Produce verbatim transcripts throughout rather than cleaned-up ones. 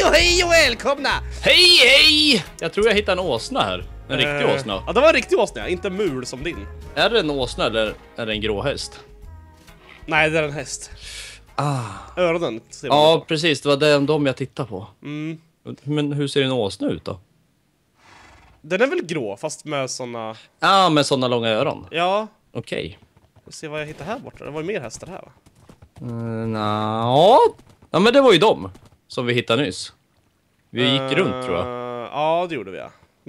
Hej och hej och välkomna! Hej hej! Jag tror jag hittade en åsna här. En riktig Eh, åsna. Ja, det var en riktig åsna, inte en mul som din. Är det en åsna eller är det en gråhäst? Nej, det är en häst. Ah. Öronen ser man Ja, på. precis. Det var de, de jag tittade på. Mm. Men hur ser en åsna ut då? Den är väl grå, fast med såna... Ja, ah, med sådana långa öron. Ja, Okej. vi ser vad jag hittar här borta. Det var ju mer hästar här, va? Mm, Nja. Ja, men det var ju de som vi hittade nyss. Vi gick Eh, runt, tror jag. Ja, det gjorde vi, ja.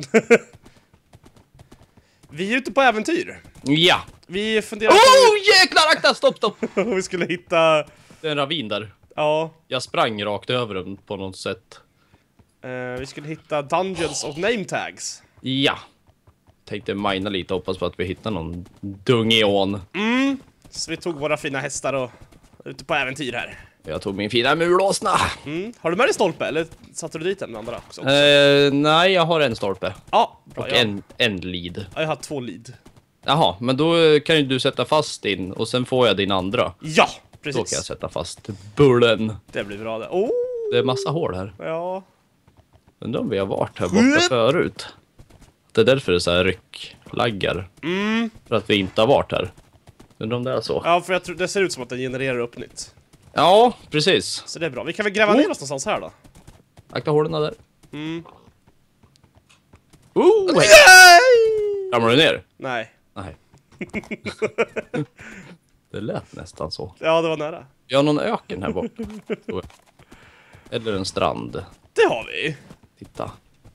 Vi är ute på äventyr. Ja. Vi funderar Oh, jäklar! Akta! Stopp, stopp! på om vi skulle hitta... Det är en ravin där. Ja, Jag sprang rakt över den på något sätt. eh, vi skulle hitta Dungeons of Name Tags. Ja. Tänkte mina lite, hoppas på att vi hittar någon dung i ån. Mm. Så vi tog våra fina hästar och är ute på äventyr här. Jag tog min fina mulåsna. Mm. Har du med dig stolpe, eller satte du dit den andra också? Eh, nej, jag har en stolpe. Ja, bra, Och jag, en, en lead. ja, jag har två lead. Jaha, men då kan ju du sätta fast din och sen får jag din andra. Ja, Då precis. kan jag sätta fast bullen. Det blir bra det. Oh, Det är massa hål här. ja. Undrar om vi har varit här borta förut. Det är därför det är så här rycklaggar. Mm. För att vi inte har varit här. Undrar om det är så. Ja, för jag tror, det ser ut som att den genererar upp nytt. Ja, precis. Så det är bra. Vi kan väl gräva ner oss någonstans här då? Akta hålen där. Mm. Oh, hej. Nej! Ramlar du ner? Nej. Nej. Det lät nästan så. Ja, det var nära. Vi har någon öken här bort. Eller en strand. Det har vi. Titta.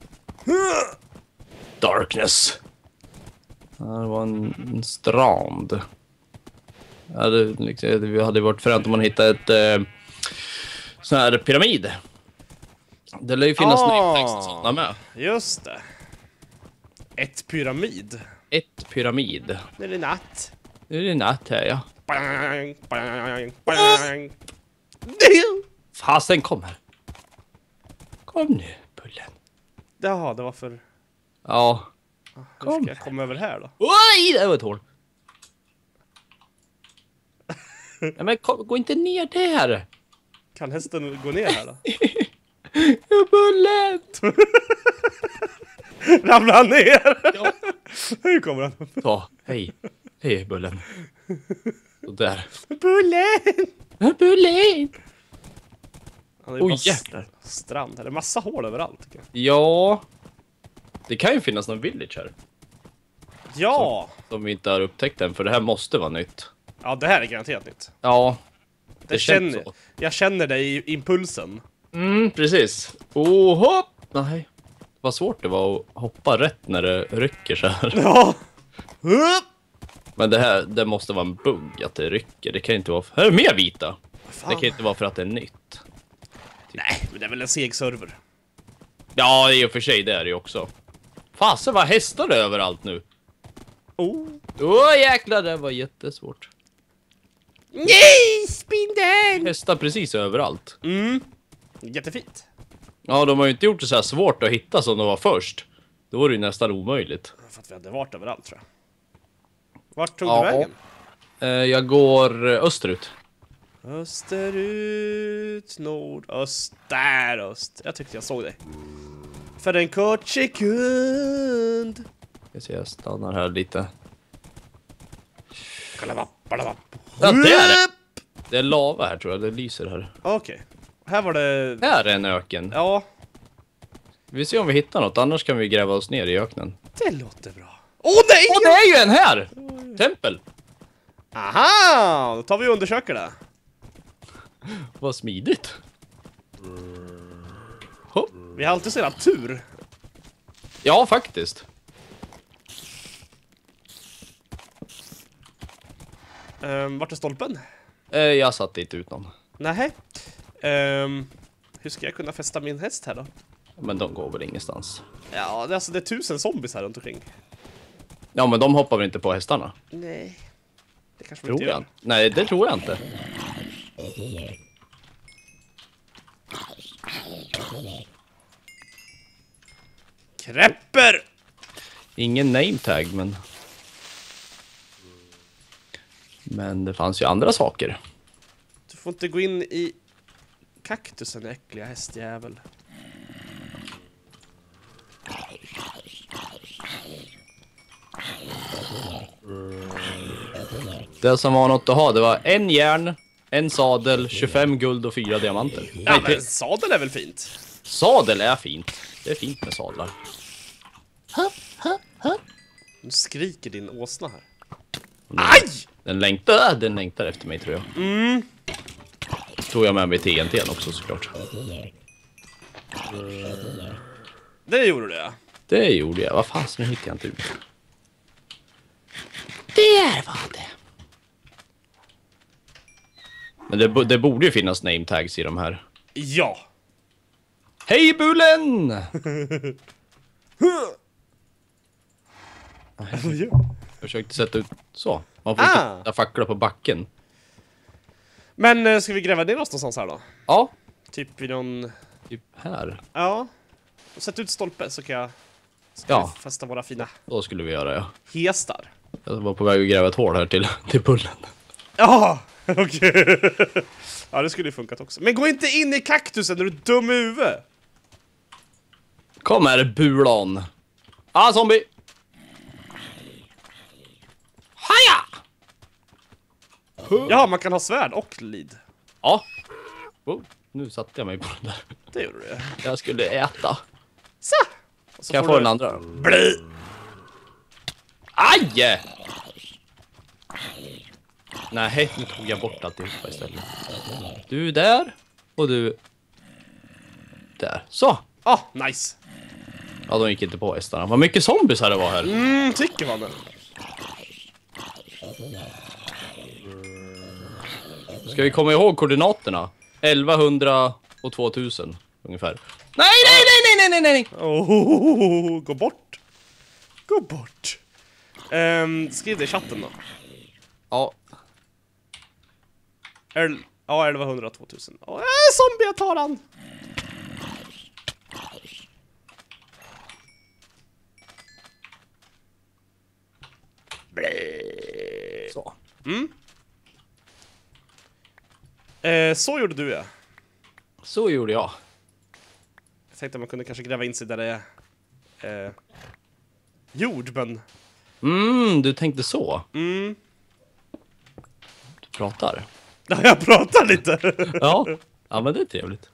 Darkness. Det var en, en strand. Ja, det, liksom, det hade varit fränt om man hittade ett eh, sån här pyramid. Det lär ju finnas Ah. nytext sådana med. Just det. Ett pyramid. Ett pyramid. Det är natt. Det är natt här, ja. Bang, bang, bang. Fasen, kom här. Kom nu, Bullen. Jaha, det var för... Ja. Hur Kom. ska jag komma över här då? Oj, det var ett hål. Ja, men kom, gå inte ner där. Kan hästen gå ner här då? Bullen! Ramlar han ner? Ja. Hur kommer han? Så, hej. Hej, Bullen. Så där. Bullen! Bullen! Han är ju Oj, bara jäklar. strand. Det är massa hål överallt. Tycker jag. Ja. Det kan ju finnas någon village här. Ja! Som vi inte har upptäckt än, för det här måste vara nytt. Ja, det här är garanterat nytt. Ja. Det, Det känns känner, så. jag känner det i impulsen. Mm, precis. Oh, hopp! Nej. Vad svårt det var att hoppa rätt när det rycker så här. Ja! Men det här, det måste vara en bugg att det rycker. Det kan inte vara... Här är mer vita! Fan. Det kan inte vara för att det är nytt. Nej, men det är väl en seg server. Ja, i och för sig, det är det ju också. Fasen, vad hästar det överallt nu? Oh. Åh, jäklar, det var jättesvårt. Nej, spindeln! Hästar precis överallt. Mm. Jättefint. Ja, de har ju inte gjort det så här svårt att hitta som de var först. Då var det ju nästan omöjligt. För att vi hade varit överallt, tror jag. Vart tog Ja. du vägen? Eh, jag går eh, österut. Österut, nordöst, där öst. Jag tyckte jag såg dig. För en kort sekund. Jag ser, jag stannar här lite. Kalavapp, kalavapp. Ja, det är det! Det är lava här, tror jag. Det lyser här. Okej. Här var det... Här är en öken. Ja, Vi ser om vi hittar något, annars kan vi gräva oss ner i öknen. det låter bra. Åh oh, nej! Åh, det är ju en här! Tempel! Aha! Då tar vi och undersöker det. Vad smidigt. Hopp. Vi har alltid sedan tur. Ja, faktiskt. Um, vart är stolpen? Eh, jag satt inte ut någon. Nej. Um, hur ska jag kunna fästa min häst här då? Men de går väl ingenstans. Ja, det är, alltså, det är tusen zombies här runt omkring. Ja, men de hoppar väl inte på hästarna? Nej. Det kanske vi Tror inte jag gör. inte. Nej, det tror jag inte. Kräpper! Ingen name tag, men... Men det fanns ju andra saker. Du får inte gå in i kaktusen, äckliga hästjävel. Det som var något att ha, det var en järn, en sadel, tjugofem guld och fyra diamanter. Ja, Nej, men sadel är väl fint? sadel är fint. Det är fint med sadlar. Nu skriker din åsna här. Aj! Den längtar, den längtar efter mig tror jag. Mm. Tror jag med mig T N T också såklart. Det gjorde du, ja. Det gjorde jag. Vad fan, nu hittar jag inte ut. Där var det. Men det, det borde ju finnas name tags i de här. Ja. Hej Bullen! Jag försökte sätta ut så. Man får Ah. inte fackla på backen. Men eh, ska vi gräva ner oss någonstans här då? Ja, Typ vid någon... typ här. Ja. Sätt ut stolpe så kan jag... Ska Ja. vi fästa våra fina Då skulle vi göra, ja. hästar. Jag var på väg att gräva ett hål här till, till Bullen. Ja, okej. Ja, det skulle ju funkat också. Men gå inte in i kaktusen när du är dum i huvudet. Kom här, Bulan. Ah, zombie! Haja! Ja, man kan ha svärd och lid. Ja. Oh, nu satte jag mig på den där. Det gjorde du. Jag skulle äta. Så! Och så Kan jag får få du- den andra? Blä! Aj! Nej, nu tog jag bort alltihopa istället. Du där. Och du... Där. Så! Ah, nice. Ja, de gick inte på hästarna. Vad mycket zombies här det var här. Mm, tycker man det. Ska vi komma ihåg koordinaterna? elvahundra och tvåtusen ungefär. Nej, nej, nej, nej, nej, nej, nej! Oh, gå bort. Gå bort. Ehm, skriv det i chatten då. Ja, El ja, elvahundra tvåtusen. Åh, äh, zombie, jag tar han. så. Eh, så gjorde du, ja. Så gjorde jag. Jag tänkte att man kunde kanske gräva in sig där det är eh, jord, men... Mm, du tänkte så. Mm. Du pratar. Ja, jag pratar lite. Ja, ja men det är trevligt.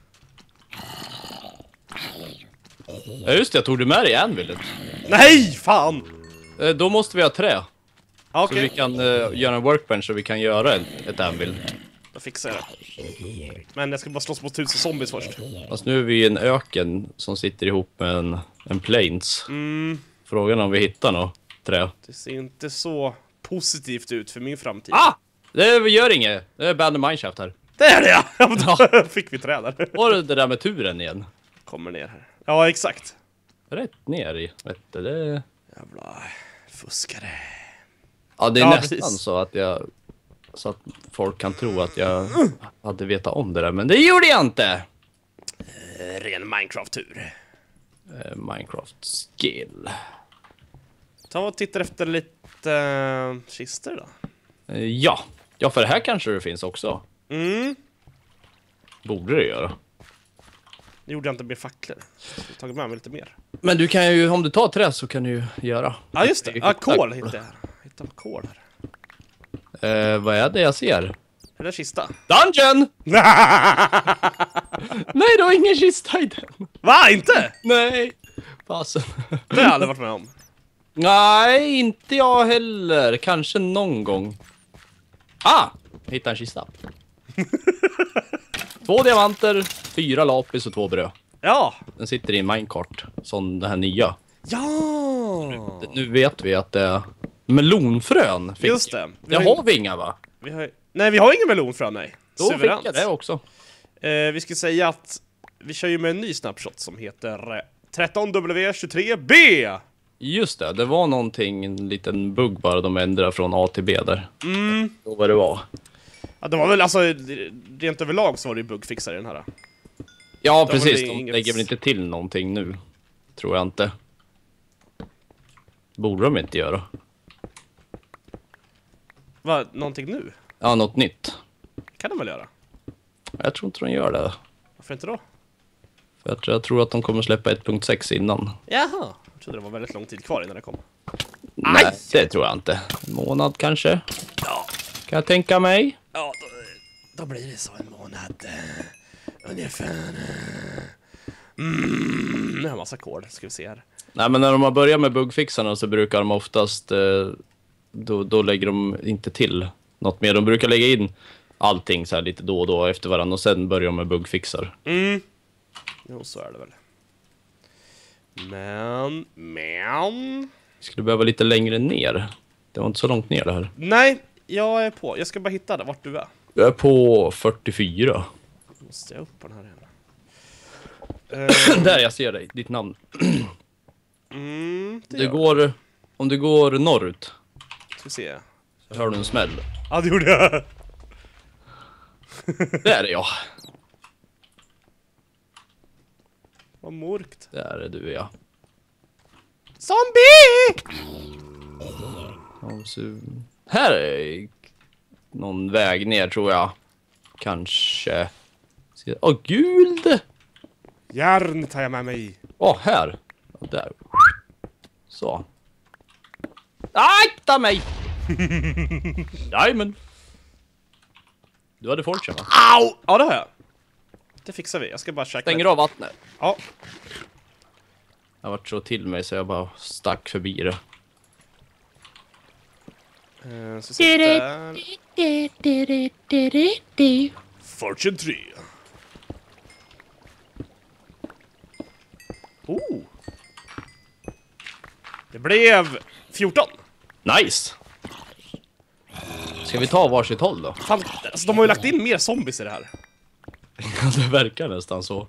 Ja just det, jag tog du med dig anvilet. Nej, fan! Eh, Då måste vi ha trä. Ja, Så okej, vi kan eh, göra en workbench så vi kan göra ett, ett anvil. då fixar jag det. Men jag ska bara slåss mot tusen zombies först. Fast nu är vi i en öken som sitter ihop med en, en plains. Mm, Frågan är om vi hittar något trä. det ser inte så positivt ut för min framtid. Ah! Det gör inget. Det är Band Mineshaft här. Det är det, ja! Ja, men då fick vi träd där. Och det där med turen igen. Kommer ner här. Ja, exakt. Rätt ner i. Vet du, det... Jävla fuskare. Ja, det är Ja, nästan precis. så att jag... Så att folk kan tro att jag hade vetat om det där. Men det gjorde jag inte. Eh, ren Minecraft-tur. Eh, Minecraft skill. Ta och titta efter lite uh, kister då. Eh, ja. Ja, för det här kanske det finns också. Mm. Borde det göra. Det gjorde jag inte med facklor. Jag har tagit med mig lite mer. Men du kan ju, om du tar trä så kan du ju göra. Ja, just det. Ja, kol hittade jag. Hittade kol här. Eh, vad är det jag ser? Är det en kista? Dungeon! Nej, det var ingen kista i den. Va? Inte? Nej. Fasen. Det har jag aldrig varit med om. Nej, inte jag heller. Kanske någon gång. Ah! Jag hittade en kista. Två diamanter, fyra lapis och två bröd. Ja! Den sitter i en minecart. Som den här nya. Ja! Nu vet vi att det är melonfrön. Fick Just det. Vi Det har, ju- har vi inga va? vi har, ju- nej, vi har ingen melonfrön, nej. Då Suveränt. fick jag det också. Eh, vi ska säga att vi kör ju med en ny snapshot som heter eh, tretton W tjugotre B. Just det, det var någonting, en liten bugg bara de ändrade från A till B där. Mm. Så vad det var. Ja, det var väl alltså, rent överlag så var det ju bugfixare i den här. Ja, var precis. det De inget- lägger väl inte till någonting nu. Tror jag inte. Borde de inte göra. Va, någonting nu? Ja, något nytt. Kan de väl göra? Jag tror inte de gör det. Varför inte då? För att jag tror att de kommer släppa ett punkt sex innan. Jaha. Jag trodde det var väldigt lång tid kvar innan det kom. Nej, Aj! det tror jag inte. En månad kanske. Ja. Kan jag tänka mig. Ja, då, då blir det så en månad. Uh, ungefär. Mm, nu har jag massa kod, ska vi se här. Nej, men när de har börjat med bugfixarna så brukar de oftast... Eh, då, då lägger de inte till något mer. De brukar lägga in allting så här lite då och då efter varandra. Och sen börjar de med bugfixar. Mm. Jo, så är det väl. Men, men... Skulle behöva lite längre ner. Det var inte så långt ner det här. Nej, jag är på. Jag ska bara hitta det, vart du är. Jag är på fyrtiofyra. Måste jag upp på den här igen? Uh, Där, jag ser dig. Ditt namn. Mm, det du går... Om du går norrut. Ska vi se. Så hör du en smäll. Ja, det gjorde jag. Där är jag. Vad mörkt. Där är du, ja. Zombie! Och så... Här är någon väg ner, tror jag. Kanske... Åh, oh, guld! Järn tar jag med mig. Åh, oh, här. Och där. Så. Akta mig! Diamond. Du hade folk, va? Au! Ja, det har jag. Det fixar vi. Jag ska bara checka. Stänger av vattnet. Ja. Jag har varit så till mig så jag bara stack förbi det. Uh, så sitter... Fortune tre. Oh. Det blev fjorton. Nice! Ska vi ta varsitt håll då? Fan, alltså, de har ju lagt in mer zombies i det här. Det verkar nästan så.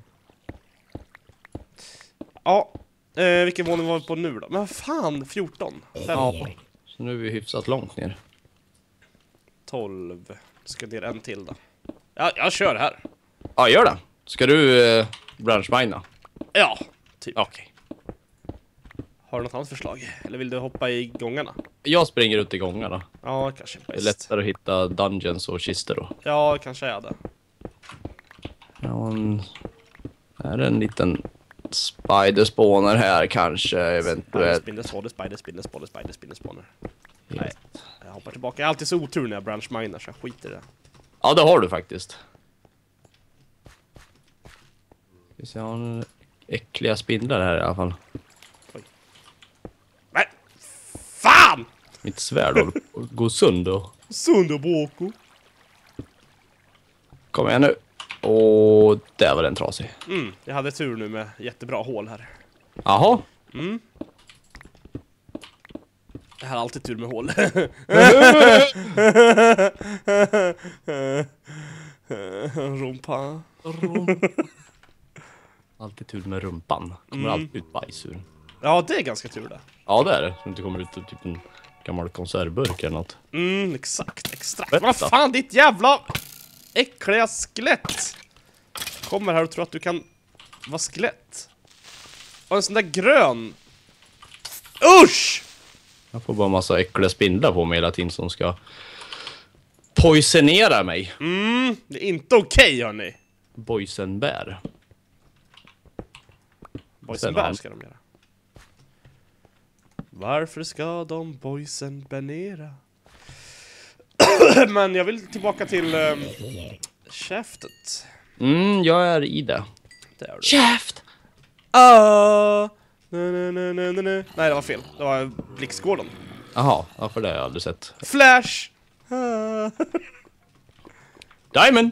Ja, eh, vilken våning var vi på nu då? Men vad fan, fjorton? Ja, så nu är vi hyfsat långt ner. tolv. Ska ner en till då. Ja, jag kör här. Ja, gör det. Ska du eh, branschmina? Ja, typ. Okej. Okay. Har du något annat förslag? Eller vill du hoppa i gångarna? Jag springer ut i gångarna. Ja, kanske bäst. Det är lättare att hitta dungeons och kistor då. Ja, kanske är det. Ja, en... Är det en liten spider-spawner här kanske, eventuellt. Spider, spider, spider, spider, spider, spider, spider, spawner. Nej, jag hoppar tillbaka. Jag har alltid så otur när jag branchminer, så jag skiter i det. Ja, det har du faktiskt. Vi ser en äckliga spindlar här i alla fall. Oj. Nej, fan! Mitt svärd håller på att gå sönder. Sönderbåko. Kom igen nu. Och där var den trasig. Mm, jag hade tur nu med jättebra hål här. Jaha. Mm. Jag har alltid tur med hål. Rumpa. Rumpa. Alltid tur med rumpan. Kommer Mm. alltid ut bajs ur. Ja, det är ganska tur det. Ja, det är det. Så inte kommer ut typ en gammal konservburk eller något. Mm, exakt, exakt. Vänta. Vad fan, ditt jävla äckliga skelett. Kommer här och tror att du kan vara skelett. Och en sån där grön. Usch! Jag får bara massa äckliga spindlar på mig hela tiden som ska poisonera mig. Mm, det är inte okej, hörni. Boysenbär. Boysen bär ska de göra. Varför ska de boysen bänera? Men jag vill tillbaka till um, käftet. Mm, jag är i det. Där du. Käft! Ah! Nej, nej, nej, nej, nej, nej. Nej, det var fel. Det var Blixtgården. Jaha, ja, för det har jag aldrig sett. Flash! Ah. Diamond!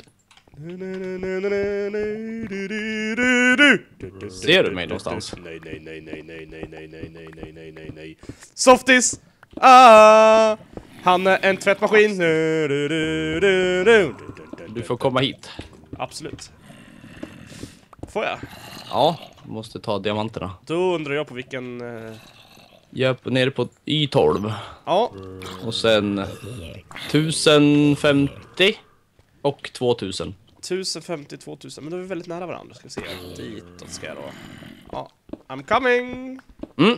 Ser du mig någonstans? Nej, nej, nej, nej, nej, nej, nej, nej, nej, nej, nej, nej, nej. Softis! Ah! Han är en tvättmaskin. Du får komma hit. Absolut. Får jag? Ja, du måste ta diamanterna. Då undrar jag på vilken... Uh... Jag är nere på Y tolv. Ja. Och sen tusen femtio och tvåtusen. tusen femtio, tvåtusen. Men då är vi väldigt nära varandra. Ska vi se. Ditåt ska jag då. Ja. I'm coming! Mm.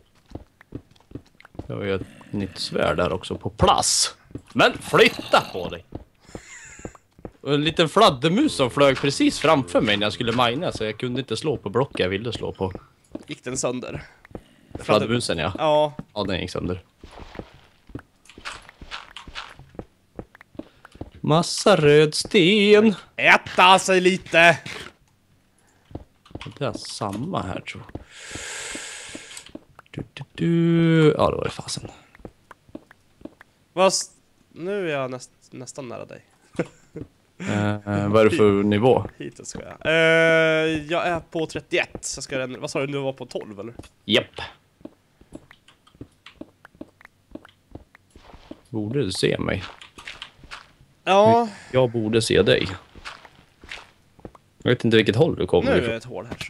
Jag har ju ett nytt svärd där också på plats. Men flytta på dig! Och en liten fladdermus som flög precis framför mig när jag skulle mina, så jag kunde inte slå på blocket jag ville slå på. Gick den sönder? Fladdermusen, ja. Ja. Ja, den gick sönder. Massa röd sten. Äta sig lite. Det är samma här tror jag. Du, du, du. Ja, det var det fasen. Vad s- nu är jag näst, nästan nära dig. Eh, vad är det för nivå? Hittills ska jag. Eh, jag är på trettioett. Så ska den, vad sa du, nu var på tolv eller? Japp. Borde du se mig? Ja, Jag borde se dig. Jag vet inte vilket håll du kommer nu är ifrån. det ett hål här så.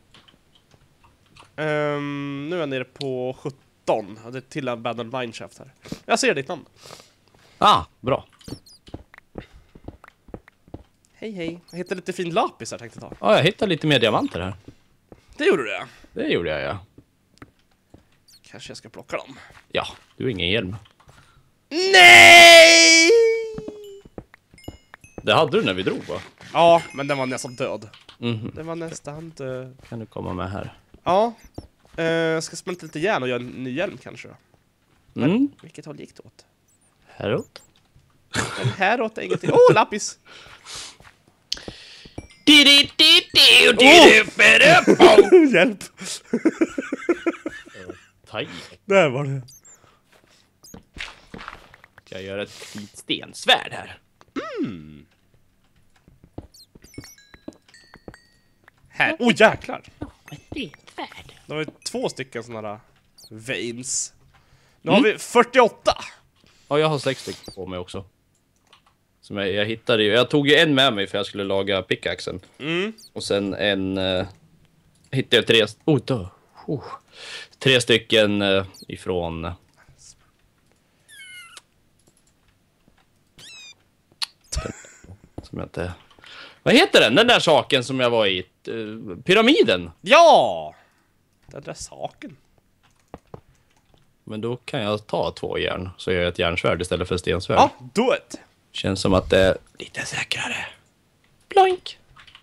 Ehm, nu är jag nere på sjutton. Ja, det är till en Battle Mineshaft här. Jag ser ditt namn. Ah, bra. Hej hej. Jag hittar lite fin lapis här tänkte jag ta. Ja, jag hittade lite mer diamanter här. Det gjorde du ja. Det gjorde jag, ja. Kanske jag ska plocka dem. Ja, du har ingen hjälm. Nej! Det hade du när vi drog, va? Ja, men den var nästan död. Mhm. Den var nästan död. Kan du komma med här? Ja. Uh, jag ska smälta lite järn och göra en ny hjälm kanske då. Men Mm. vilket håll gick det åt? Häråt. Den här åt ingenting. Åh, oh, lapis! Oh! Hjälp! Taj. Där var det. Ska jag göra ett fint stensvärd här? Mm. Här. Åh, oh, jäklar! Ett stensvärd. Det var ju två stycken sådana där veins. Nu har vi fyrtioåtta! Ja, jag har sex stycken på mig också. Som jag, jag hittade ju. Jag tog ju en med mig för jag skulle laga pickaxen. Mm. Och sen en... Uh, hittade jag tre... Oh, då. Oh. Tre stycken uh, ifrån... Uh, som jag inte... Vad heter den? Den där saken som jag var i. Uh, pyramiden. Ja! Den där saken. Men då kan jag ta två järn. Så gör jag ett järnsvärd istället för stensvärd. Ja, do it! Känns som att det är lite säkrare. Bloink.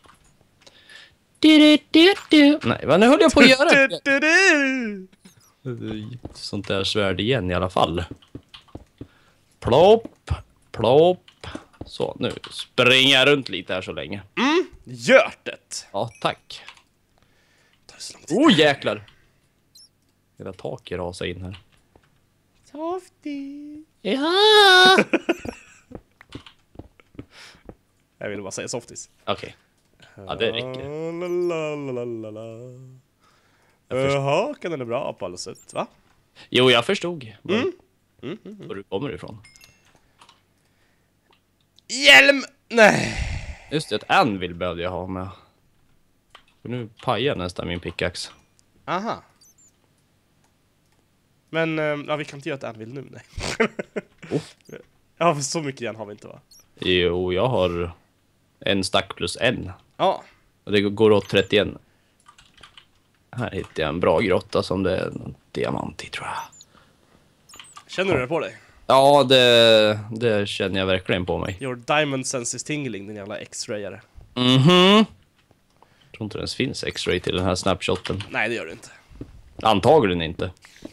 Du, du, du, du. Nej, vad nu höll jag på att göra? Du, du, du. Sånt där svärd igen i alla fall. Plopp, plopp. Så, nu springer jag runt lite här så länge. Mm, gjort det! Ja, tack. Ta så lång tid. Oh, jäklar. Hela taket rasar in här. Softy. Ja. Jag ville bara säga softies. Okej. Ja, det räcker. Jaha, kan den är bra på alla sätt, va? Jo, jag förstod. Var, Mm. Mm, mm, mm. var du kommer ifrån. Hjälm! Nej. Just det, ett anvil behövde jag ha med. För nu pajar nästan min pickaxe. Aha. Men, ehm, ja, vi kan inte göra ett anvil nu, nej. Oh. Ja, för så mycket järn har vi inte, va? Jo, jag har en stack plus en. Ja. Och det går åt trettioen. Här hittar jag en bra grotta som det är en diamant i, tror jag. Känner du det på dig? Ja, det, det känner jag verkligen på mig. Your diamond sense is tingling, din jävla X-rayare. Mhm. Jag tror inte det ens finns X-ray till den här snapshoten. Nej, det gör det inte. Antagligen inte.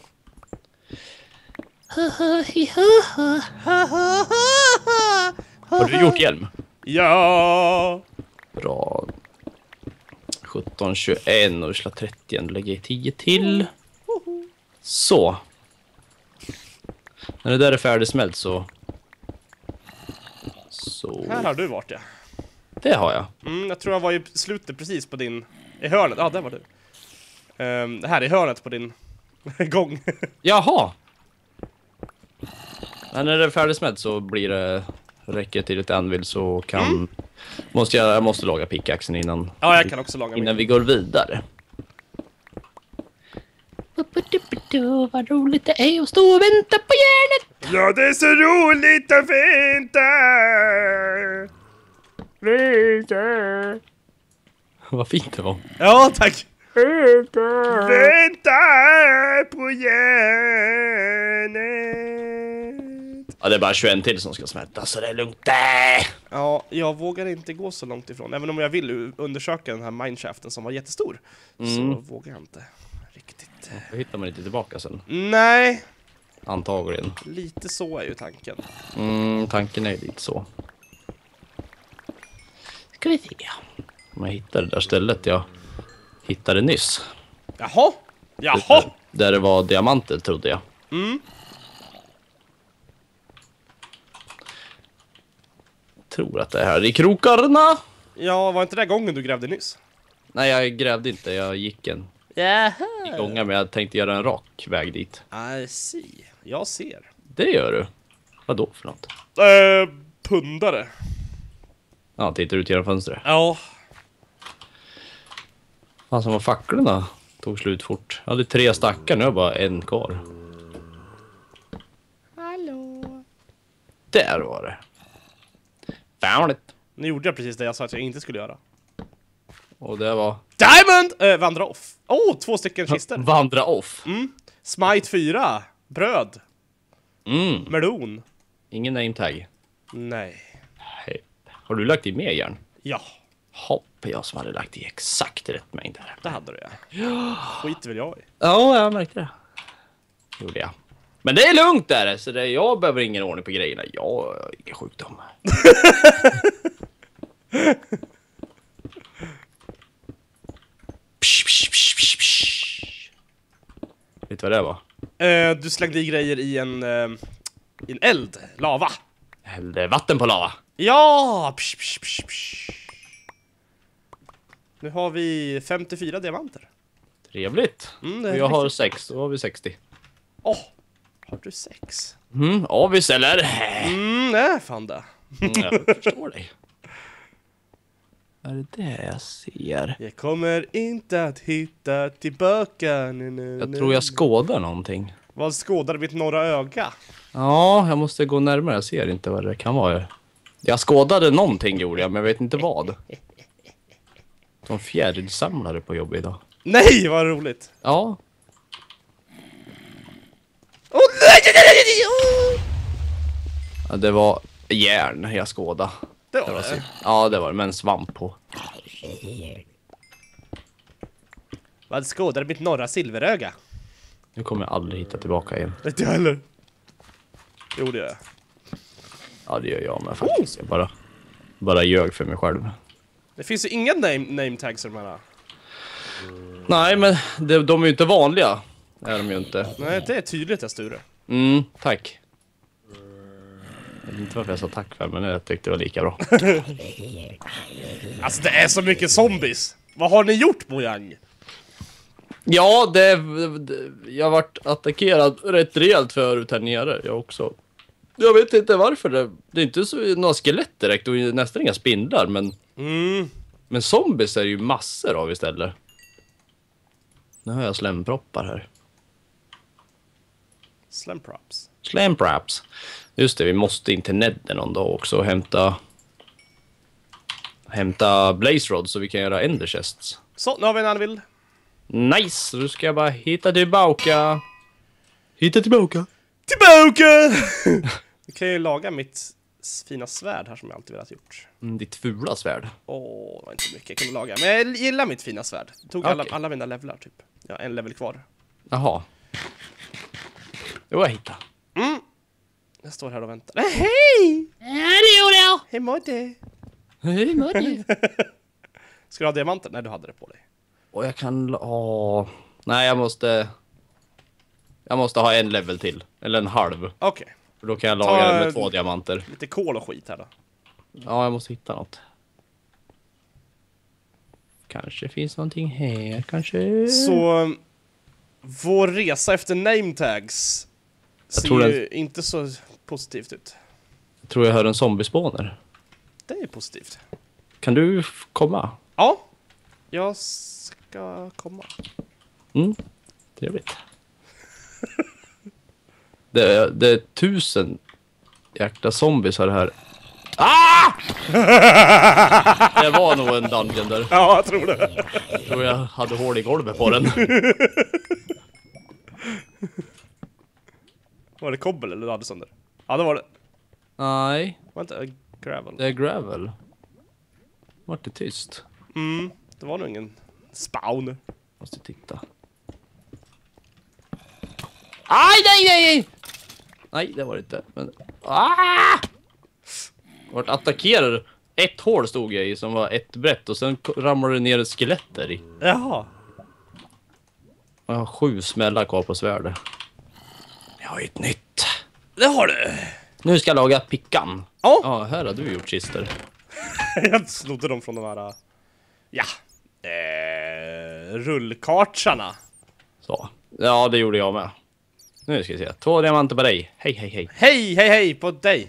Har du gjort hjälm? Ja! Bra. sjutton, tjugoett och slå trettio. Lägger jag tio till. Så. När det där är färdigsmält så... Så... Här har du varit, ja. Det har jag. Mm, jag tror jag var i slutet precis på din... I hörnet, ja, där var du. Um, det här är hörnet på din gång. Jaha! Men när det är färdigsmält så blir det... Räcker till ett anvil så kan... Mm. Måste jag, jag måste laga pickaxen innan... Ja, jag kan också laga Innan min. vi går vidare. Vad roligt det är att stå och vänta på järnet. Ja, det är så roligt att vänta! Vänta! Vad fint det var. Ja, tack! Vänta! Vänta på järnet! Ja, det är bara tjugoett till som ska smälta, så det är lugnt där. Ja, jag vågar inte gå så långt ifrån. Även om jag vill undersöka den här mineshaften som var jättestor. Mm. Så vågar jag inte riktigt. Då hittar man inte tillbaka sen. Nej, Antagligen. lite så är ju tanken. Mm, tanken är lite så. ska vi se. Om jag hittar det där stället jag hittade nyss. Jaha. Jaha. Där, där det var diamanter, trodde jag. Mm. Tror att det är här i krokarna. Ja, var inte det gången du grävde nyss? Nej, jag grävde inte. Jag gick en Jaha. gånga, men jag tänkte göra en rak väg dit. I see. Jag ser. Det gör du. Vad då för något? Eh, pundare. Ja, tittar ut genom fönstret. Ja. Fan, som var facklorna tog slut fort. Jag hade tre stackar, nu har jag bara en kvar. Hallå. Där var det. Found it. Nu gjorde jag precis det jag sa att jag inte skulle göra. Och det var... Diamond! Eh, vandra off. Oh, två stycken kister. Vandra off. Mm. Smite fyra. Bröd. Mm. Melon. Ingen name tag. Nej. Hej. Har du lagt i mer järn? Ja, Hopp, jag som hade lagt i exakt rätt mängd där. det hade du ja. Skit väl jag i. Ja, jag märkte det. Gjorde jag. Men det är lugnt där, så det, jag behöver ingen ordning på grejerna. Jag har ingen sjukdom. psh, psh, psh, psh, psh. Vet du vad det var? Eh, du slängde i grejer i en, eh, i en eld. Lava. Jag hällde vatten på lava. Ja! Psh, psh, psh, psh. Nu har vi femtiofyra diamanter. Trevligt. Mm, det är Och jag har riktigt. sex, då har vi sextio. Åh, oh, har du sex? Mm, avis eller? Mm, nej, fan det. Mm, jag förstår dig. Vad är det där jag ser? Jag kommer inte att hitta tillbaka. Nu, nu, Jag nu. tror jag skådar någonting. Vad skådar mitt norra öga? Ja, jag måste gå närmare. Jag ser inte vad det kan vara. Jag skådade någonting gjorde jag, men jag vet inte vad. De fjärilsamlare på jobb idag. Nej, vad roligt. Ja. Oh, nej, nej, nej, nej, oh. Ja, det var järn jag skådade. Det var Det var det. synd. Ja, det var det, med en svamp på. Vad skådar mitt norra silveröga? Nu kommer jag aldrig hitta tillbaka igen. Vet jag heller. Jo, det gör jag. Ja, det gör jag med faktiskt. Jag bara, bara ljög för mig själv. Det finns ju inga name, name tags i de här. Nej, men det, de är ju inte vanliga. Är de ju inte. Nej, det är tydligt jag Sture. Mm, tack. Jag vet inte varför jag sa tack för, men jag tyckte det var lika bra. Alltså det är så mycket zombies. Vad har ni gjort, Mojang? Ja, det, det jag har varit attackerad rätt rejält förut här nere. Jag också. Jag vet inte varför. Det, det är inte så, några skelett direkt och nästan inga spindlar, men Mm. men zombies är ju massor av istället. Nu har jag slemproppar här. Slam props. Slemprops. Just det, vi måste in till Nedden någon dag också och hämta hämta blaze rods så vi kan göra ender chests. Så, nu har vi en anvild. Nice, då ska jag bara hitta tillbaka. Hitta tillbaka. Tillbaka! Vi kan ju laga mitt fina svärd här som jag alltid velat gjort. Mm, ditt fula svärd. Åh, det var inte mycket jag kunde laga. Men jag gillar mitt fina svärd. Jag tog alla, Okej. alla mina levlar typ. Ja, en level kvar. Jaha. Jo, jag hittade. Mm. Jag står här och väntar. Äh, hej! Hej Hej Modde! Hej Marie. Ska du ha diamanter? Nej, du hade det på dig. Och jag kan... Åh. Nej, jag måste... Jag måste ha en level till. Eller en halv. Okej. För då kan jag Ta, laga det med eh, två diamanter. Lite kol och skit här då. Ja, jag måste hitta något. Kanske finns någonting här, kanske... Så... Vår resa efter name tags ser tror ju inte så positivt ut. Jag tror jag hör en zombiespawner. Det är positivt. Kan du f- komma? Ja. Jag ska komma. Mm, trevligt. det, är, det är tusen jäkla zombies här. Ah! Det var nog en dungeon där. Ja, jag tror det. Jag tror jag hade hål i golvet på den. Var det kobbel eller du hade sönder? Ja, det var det. Nej, Var inte gravel? det är gravel. Vart det tyst? Mm, det var nog ingen spawn. Måste titta. Aj, nej, nej, nej! Nej, det var det inte. Men... Ah! Vart attackerad ett hål stod jag i som var ett brett och sen ramlade det ner ett skelett där i. Jaha. Jag har sju smällar kvar på svärdet. Jag har ett nytt. Det har du. Nu ska jag laga pickan. Ja. Ja, här har du gjort kister. Jag snodde dem från de här... Ja. Eh, rullkartsarna. Så. Ja, det gjorde jag med. Nu ska vi se. Två diamanter på dig. Hej, hej, hej. Hej, hej, hej på dig.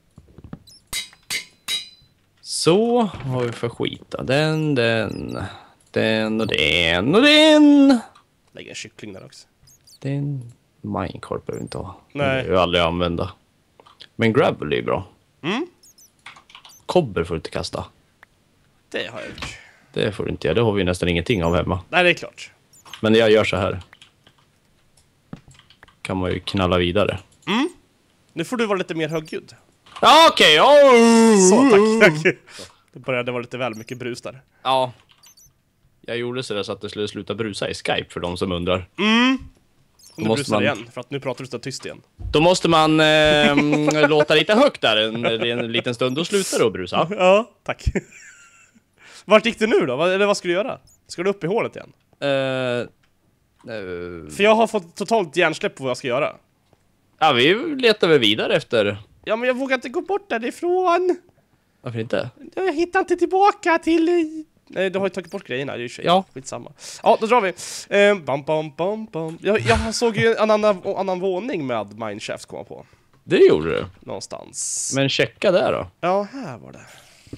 Så har vi för skit då. Den, den, den och den och den. Lägger en kyckling där också. Den minecarp behöver vi inte ha. Nej. Det vill jag aldrig använda. Men gravel är bra. Mm. Kobber får du inte kasta. Det har jag gjort. Det får du inte göra. Det har vi nästan ingenting av hemma. Nej, det är klart. Men jag gör så här. Kan man ju knalla vidare. Mm. Nu får du vara lite mer högljudd. Ja, okej. Okay. Så, tack, tack. Det började vara lite väl mycket brus där. Ja. Jag gjorde så där så att det skulle sluta brusa i Skype för de som undrar. Mm. Nu måste brusar man... igen, för att nu pratar du så tyst igen. Då måste man eh, låta lite högt där en, en liten stund. Då slutar det att brusa. Ja, tack. Vart gick du nu då? Vad, eller vad ska du göra? Ska du upp i hålet igen? Uh, uh, För jag har fått totalt hjärnsläpp på vad jag ska göra. Ja, vi letar väl vidare efter... Ja, men jag vågar inte gå bort därifrån. Varför inte? Jag hittar inte tillbaka till... Nej, du har ju tagit bort grejerna, det är ju tjej. Ja. Skitsamma. Ja, då drar vi. Eh, bam, bam, bam, bam. Jag, jag såg ju en annan, annan våning med mineshaft komma på. Det gjorde du. Någonstans. Men checka där då. Ja, här var det.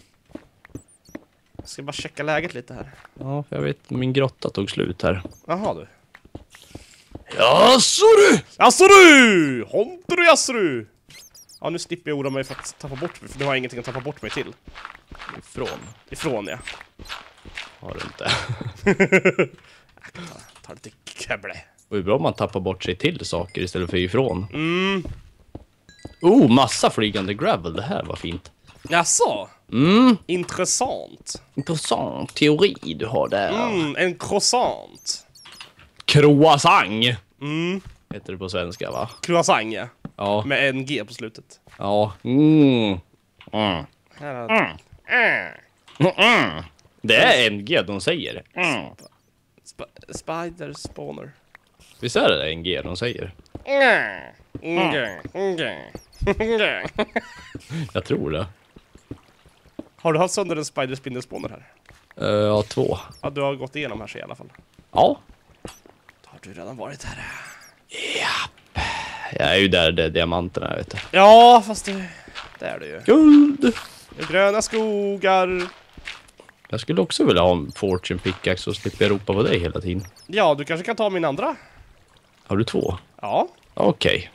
Jag ska bara checka läget lite här. Ja, för jag vet min grotta tog slut här. Jaha du. Ja, så du! Jaså du! Honter du, jaså du! Ja, nu slipper jag oroa mig för att tappa bort mig, för du har ingenting att tappa bort mig till. Ifrån. Ifrån, ja. Har du inte. ta, ta lite käbble. Det är bra om man tappar bort sig till saker istället för ifrån. Mm. Oh, massa flygande gravel. Det här var fint. Jaså? Mm. Intressant. Intressant teori du har där. Mm, en croissant. Croissant. Mm. Heter det på svenska, va? Croissant, ja. Ja. Med en G på slutet. Ja. Mm. Mm. Här har... Mm. Mm. Mm. Det är N G de säger. Mm. Sp spider spawner. Visst är det N G de säger? Mm. Mm. Mm. Jag tror det. Har du haft sönder en spider spindel spawner här? Uh, ja, två. Ja, du har gått igenom här så i alla fall. Ja. Då har du redan varit här. Japp. Jag är ju där det är diamanterna, vet du. Ja, fast det, det är det ju. Guld! Gröna skogar. Jag skulle också vilja ha en fortune pickaxe så slipper jag ropa på dig hela tiden. Ja, du kanske kan ta min andra. Har du två? Ja. Okej.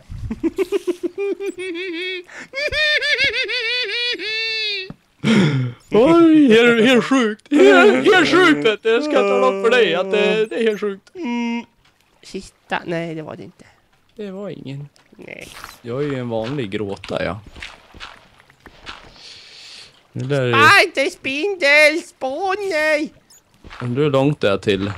Oj, helt, helt sjukt. Helt, helt sjukt, vet du. Jag ska tala om för dig att det, det är helt sjukt. Mm. Hitta? Nej, det var det inte. Det var ingen. Nej. Jag är ju en vanlig gråta, ja. Det där är... Spider spindel spawner. Undrar hur långt det är till...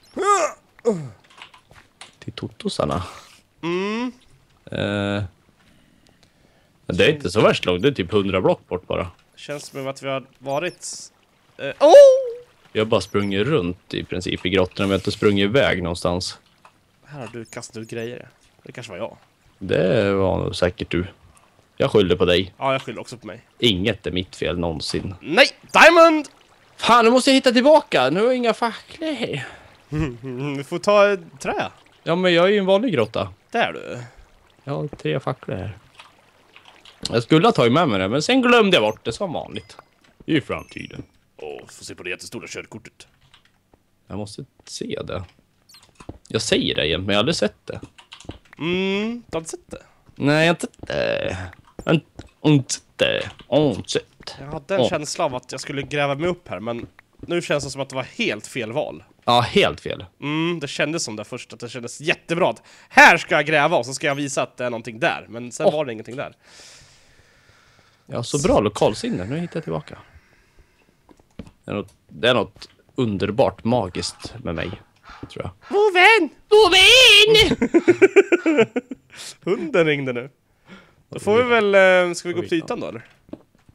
Till totosarna. Mm. Eh, det är inte så värst långt, det är typ hundra block bort bara. Känns som att vi har varit... Uh, oh! Jag har bara sprungit runt i princip i grottorna, men jag har inte sprungit iväg någonstans. Här har du kastat ut grejer. Det kanske var jag. Det var nog säkert du. Jag skyller på dig. Ja, jag skyller också på mig. Inget är mitt fel någonsin. Nej! Diamond! Fan, nu måste jag hitta tillbaka. Nu har jag inga facklor. Mm, vi får ta ett trä. Ja, men jag är ju en vanlig grotta. Där du. Jag har tre facklor här. Jag skulle ha tagit med mig det, men sen glömde jag bort det som vanligt. I framtiden. Åh, oh, får se på det jättestora körkortet. Jag måste se det. Jag säger det igen, men jag har aldrig sett det. Mm, du har inte sett det? Nej, jag har inte sett det. Inte det. Inte sett. Jag hade en Oh. känsla av att jag skulle gräva mig upp här, men nu känns det som att det var helt fel val. Ja, helt fel. Mm, det kändes som det först, att det kändes jättebra att här ska jag gräva och så ska jag visa att det är någonting där. Men sen Oh. var det ingenting där. Ja, så bra lokalsinne. Nu hittar jag tillbaka. Det är något, det är något underbart magiskt med mig, tror jag. Vår vän! Vår vän! Hunden ringde nu. Då får vi väl, eh, ska vi gå upp till ytan då eller?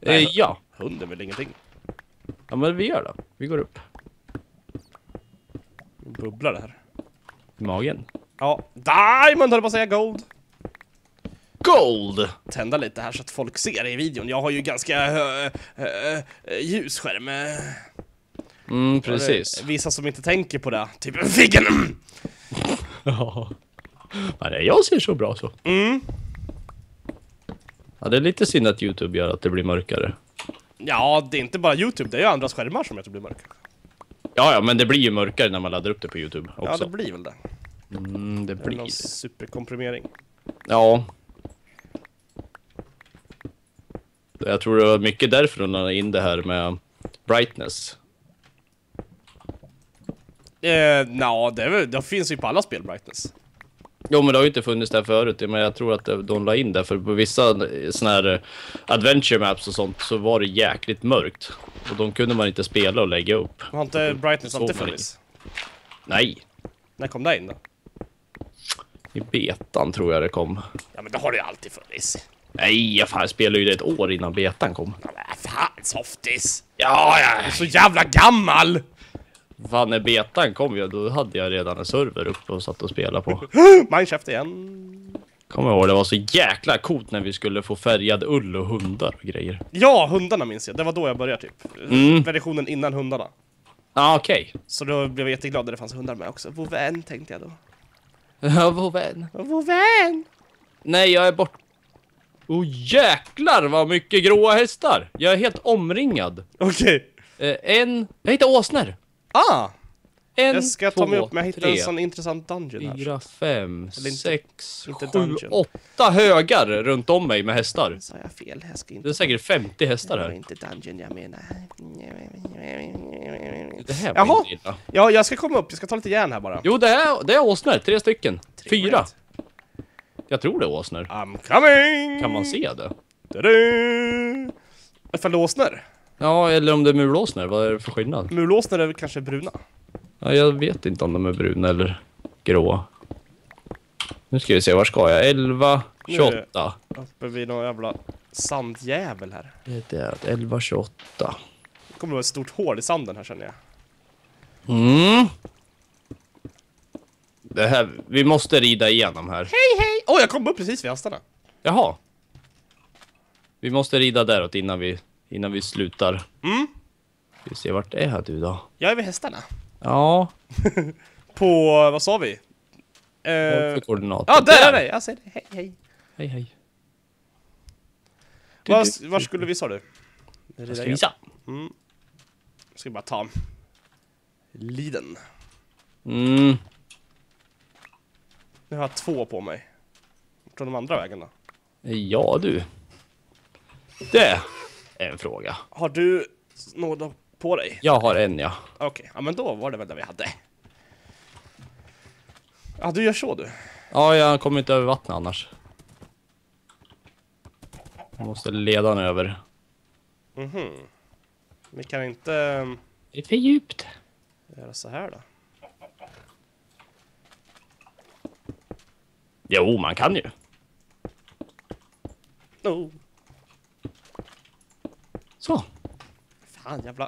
Eh, ja. Hunden vill ingenting. Ja, men vi gör det. Vi går upp. Bubblar det här. I magen. Ja, diamond höll på att säga gold. Gold! Tända lite här så att folk ser i videon. Jag har ju ganska uh, uh, ljusskärm. Mm, precis. Vissa som inte tänker på det. Typ Figgen. Ja. Nej, jag ser så bra så. Mm. Ja, det är lite synd att YouTube gör att det blir mörkare. Ja, det är inte bara YouTube. Det är ju andras skärmar som gör att det blir mörkare. Ja, ja, men det blir ju mörkare när man laddar upp det på YouTube också. Ja, det blir väl det. Mm, det Det är blir någon det. superkomprimering. Ja. Jag tror det var mycket därför de lade in det här med brightness. Eh, Nja, det, är väl- det finns ju på alla spel brightness. Jo, men det har ju inte funnits där förut. Men jag tror att de la in det. För på vissa såna här adventure maps och sånt så var det jäkligt mörkt. Och de kunde man inte spela och lägga upp. Har inte brightness Såg alltid man funnits? Nej. När kom det in då? I betan tror jag det kom. Ja, men det har det ju alltid funnits. Nej, jag fan, spelade ju det ett år innan betan kom. Ja, men fan, softis. Ja, ja. Så jävla gammal! Fan, när betan kom ju, då hade jag redan en server uppe och satt och spelade på. Mineshaft igen. Kommer ihåg, det var så jäkla coolt när vi skulle få färgad ull och hundar och grejer. Ja, hundarna minns jag. Det var då jag började typ. Mm. Versionen innan hundarna. Ja, ah, okej. Så då blev jag jätteglad när det fanns hundar med också. Vår vän, tänkte jag då. Ja, vår vän. Vår vän! Nej, jag är bort. Oh, jäklar vad mycket gråa hästar. Jag är helt omringad. Okej. Eh, en, jag hittar åsner. Ah! En, Jag ska två, ta mig upp, men jag hittar tre, en sån intressant dungeon här. fyra, fem, Eller inte- sex, inte sju, dungeon. åtta högar runt om mig med hästar. Sa jag fel? Jag ska inte... Det är säkert femtio hästar Det var här. inte dungeon jag menar. Det här var Jaha. inte illa. Ja, jag ska komma upp. Jag ska ta lite järn här bara. Jo, det är, det är åsnor. Tre stycken. Trevligt. Fyra. Jag tror det är åsnor. I'm coming! Kan man se det? Da-da! Ifall det är åsnor. Ja, eller om det är mulåsnor. Vad är det för skillnad? Mulåsnor är väl kanske bruna. Ja, jag vet inte om de är bruna eller gråa. Nu ska vi se, var ska jag? elva, tjugoåtta. Uppe vid någon jävla sandjävel här. Det är det, elva, tjugoåtta. Det kommer att vara ett stort hål i sanden här, känner jag. Mm. Det här, vi måste rida igenom här. Hej, hej! Åh, oh, jag kom upp precis vid hästarna. Jaha. Vi måste rida däråt innan vi, innan vi slutar. Mm. Vi ser vart är du då? Jag är vid hästarna. Ja. På, vad sa vi? Vad Eh, för koordinater? ja, där är det! Jag ser det. Hej, hej. Hej, hej. Du, Var, du, var du. skulle vi, sa du? Jag ska visa. Mm. Jag ska bara ta liden. Mm. Nu har jag två på mig. Från de andra vägarna. Ja, du. Det är en fråga. Har du något på dig? Jag har en, ja. Okej, ja men då var det väl det vi hade. Ja, du gör så du. Ja, jag kommer inte över vattnet annars. Jag måste leda den över. Mhm. Vi kan inte um, Det är för djupt. göra så här då. Jo, man kan ju. Oh. Så. Fan, jävla...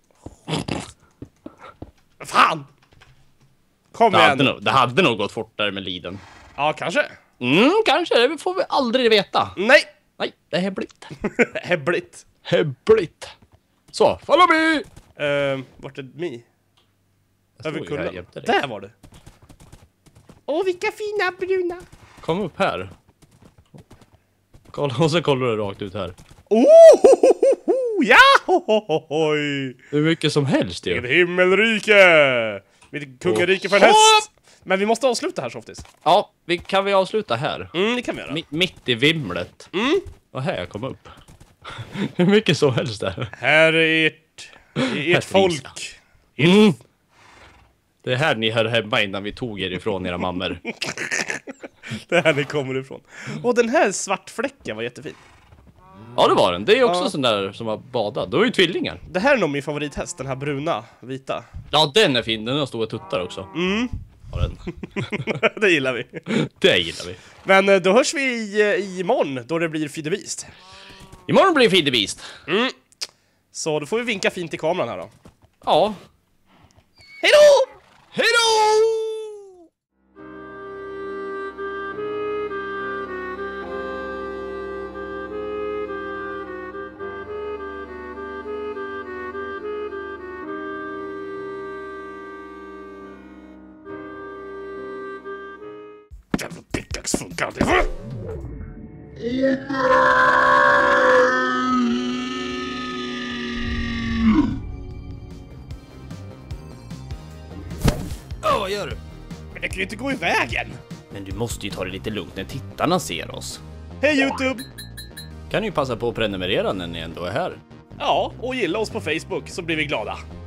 Fan! Kom Det igen! hade, nog, det hade nog gått fortare med liden. Ja, kanske. Mm, kanske. Det får vi aldrig veta. Nej! Nej, det är hemligt. Häbbligt. Hemligt. Så, follow me! Uh, vart är mi? Jag Över stod ju här kullen. jämte dig. Där var du. Åh, vilka fina bruna. Kom upp här. Kolla, och så kollar du rakt ut här. Oh, ho, ho, ho, ho, ja! Ho, ho, ho, hoj. Hur mycket som helst Mitt ju. himmelrike! Mitt kungarike för en Hopp! häst! Men vi måste avsluta här, Softis. Ja, vi, kan vi avsluta här? Mm, det kan vi göra. Mi- mitt i vimlet. Mm. Och här jag kom upp. Hur mycket som helst där. Här är ert, ert Här folk. Mm. Det är här ni hör hemma innan vi tog er ifrån era mammor. Det är här ni kommer ifrån. Och den här svartfläcken var jättefin. Ja, det var den. Det är också Ja. sån där som har badat. Då är ju tvillingar. Det här är nog min favorithäst, den här bruna, vita. Ja, den är fin. Den har stora tuttar också. Mm, Ja, den. det gillar vi. Det gillar vi. Men eh, då hörs vi i, eh, imorgon, då det blir Feed the Beast. Imorgon blir Feed the Beast. Mm. Så då får vi vinka fint i kameran här då. Ja. Hej då! Hej då! Jävla pickax funkar aldrig. Ja, vad gör du? Men det kan ju inte gå i vägen. Men du måste ju ta det lite lugnt när tittarna ser oss. Hej YouTube! Kan ju passa på att prenumerera när ni ändå är här. Ja, och gilla oss på Facebook så blir vi glada.